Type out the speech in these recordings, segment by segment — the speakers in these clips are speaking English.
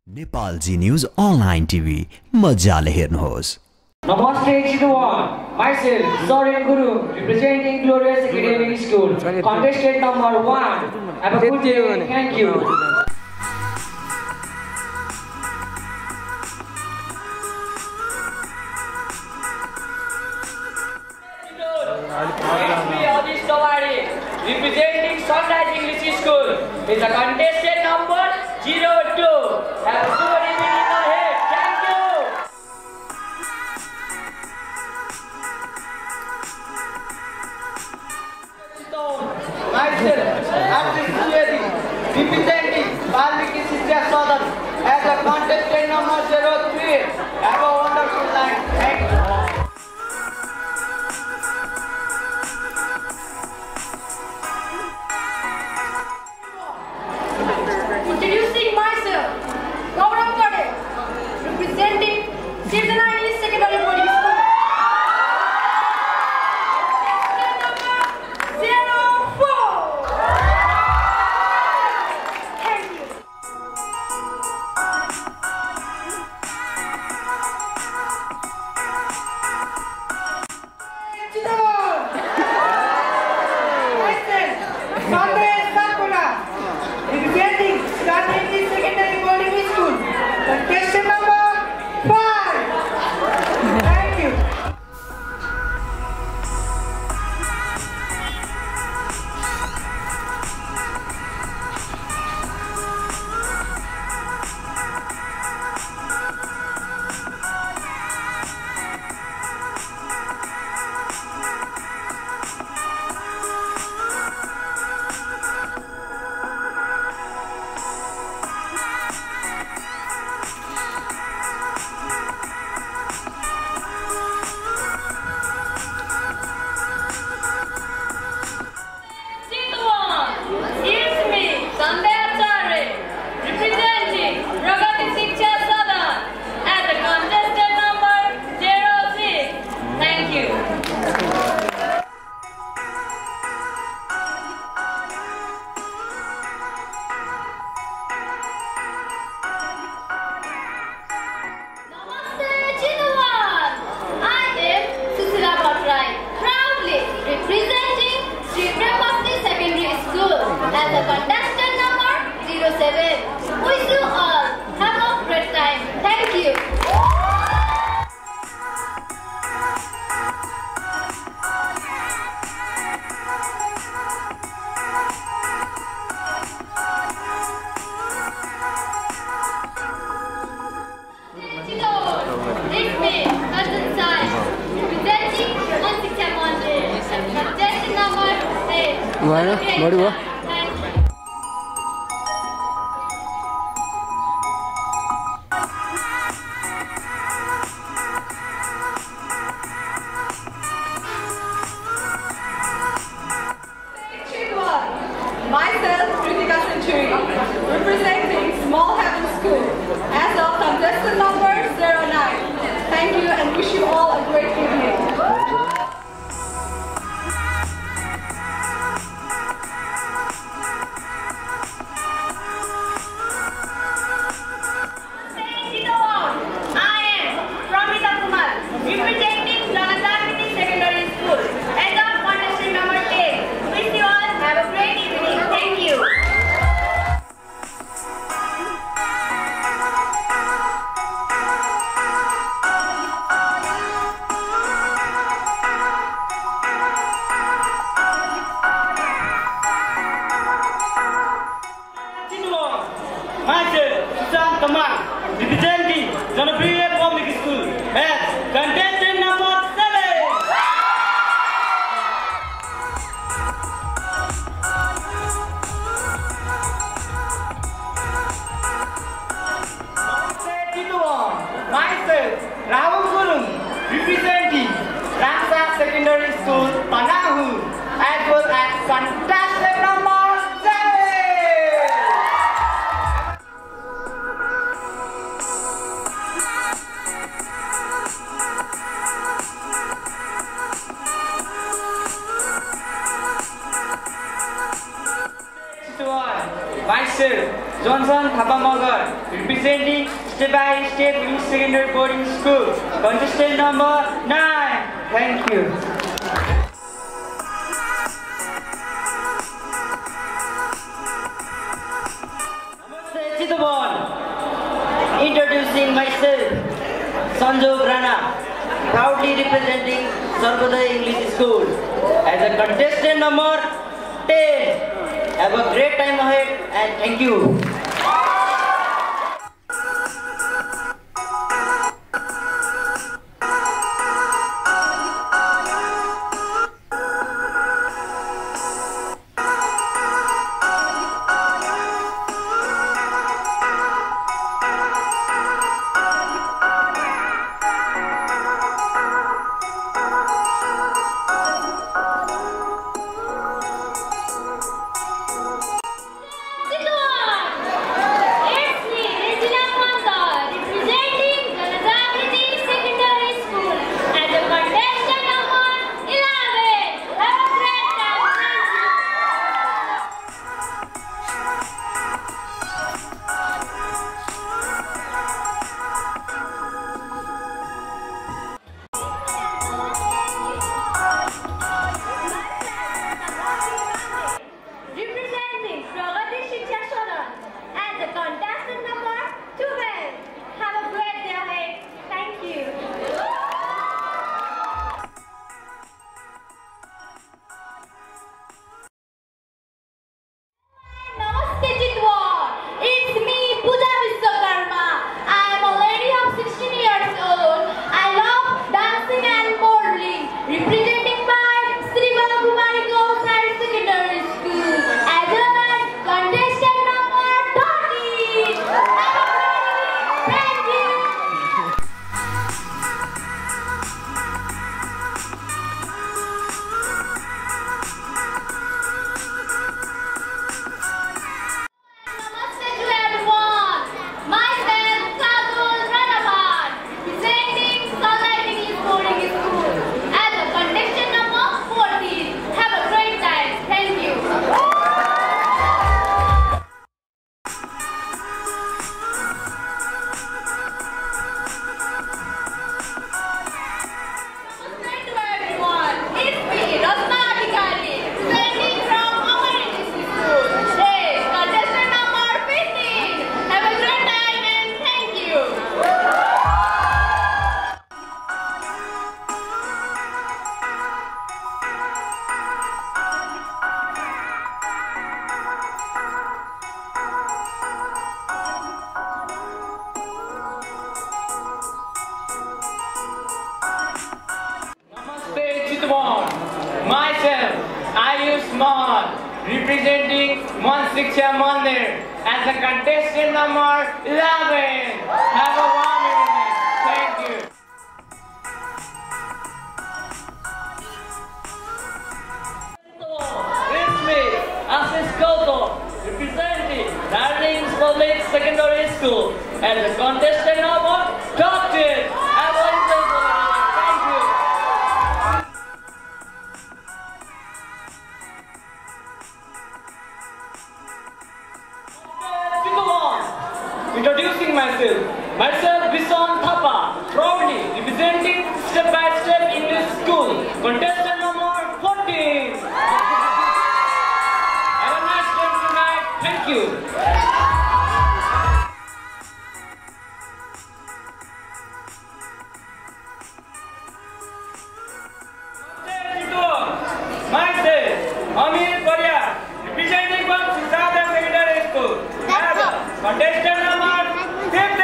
Nepalji news online TV मजाले हेर्नुहोस्। Namaste everyone. Myself, Soren Guru, representing Glorious Academic School. Contestant number 1. Have a good day. Thank you. Representing Sunrise English School is a contestant number 02. Have a good evening ahead. Thank you. Myself, Artist Suyadi, representing Valmiki Shishya Sadan as a contestant number 03. Have a wonderful night. Thank you. Introducing myself, Gaurav Kade, representing Sirdana English Secondary Boarding School. Contestant number 04. Thank you. Myself, Sandesh Sakura, representing Siddhartha English Secondary Boarding School. Contestant number 5. Thank you. As a contestant number 07, wish you all have a great time. Thank you. It's me, Cousin Sai, representing Mansikya Mandir, contestant number 8. Myself, Kritika Century, representing Small Heaven School as of contestant number 09. Thank you and wish you all a great evening. I am Pramita Kumar, representing Janatagini Secondary School as of contestant number 10. Wish you all have a great evening. Thank you. Myself, Sushant Tamar, representing Janapriya Public School as contestant number 7. Myself, Rahul Gurung, representing Ramsa Secondary School, Panahu, as well as contestant number 7. Myself, Johnson Thapamagar, representing Step by Step English Secondary Boarding School, contestant number 9. Thank you. Namaste Chittabon. Introducing myself, Sanjog Rana, proudly representing Sarvodaya English School as a contestant number 10. Have a great time ahead and thank you. Myself, Ayush Mohan, representing Mansiksha Mandir as a contestant number 11. Have a warm evening. Thank you. Smith, Ashish Gautam, representing Darlings Public Secondary School as a contestant number 13. Have a wonderful evening. Thank you. Introducing myself Vishwan Thapa, proudly representing Step by Step English School, contestant number 14. Have a nice day tonight. Thank you. Myself, Amir Paria, representing from Siddhartha Secondary School, contestant number 15.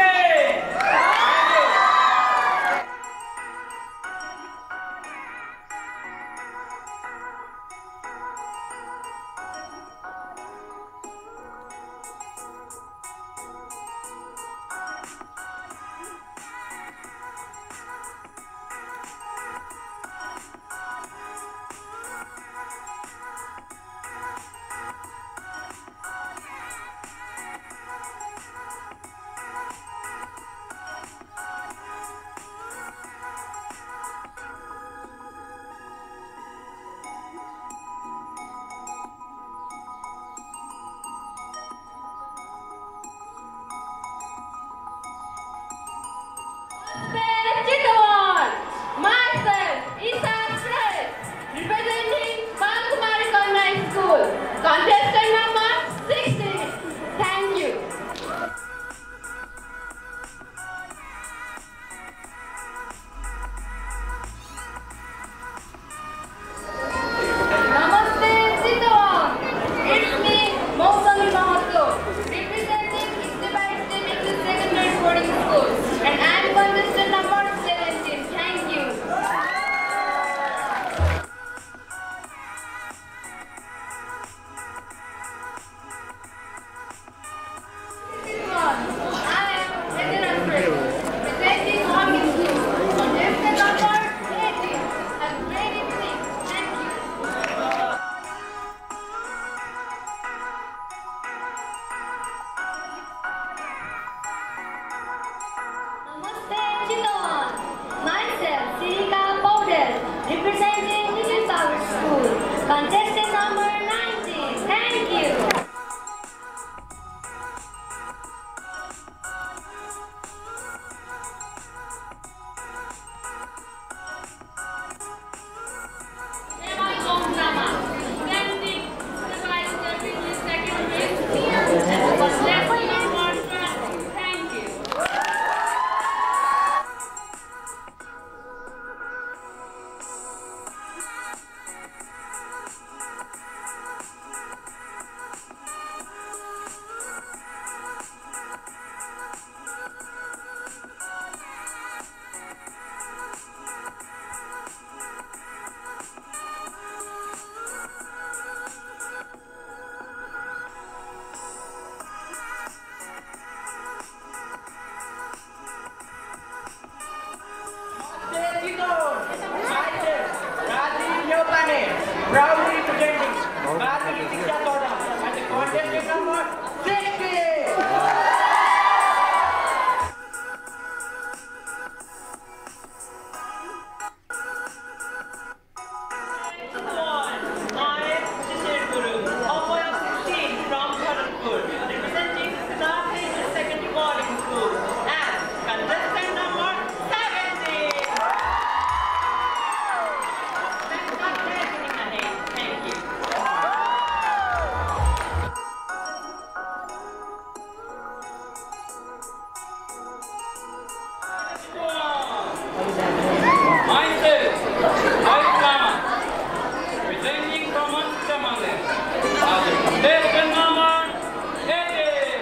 Myself, Rama, presenting from Manchester, contestant number 8.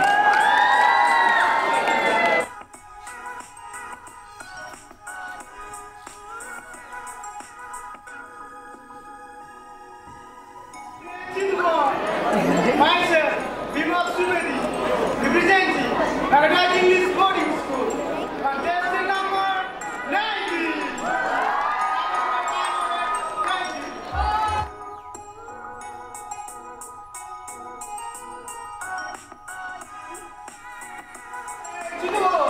Myself, Vimal Subedi, representing Paradise English Boarding School, contestant number 90. To the wall.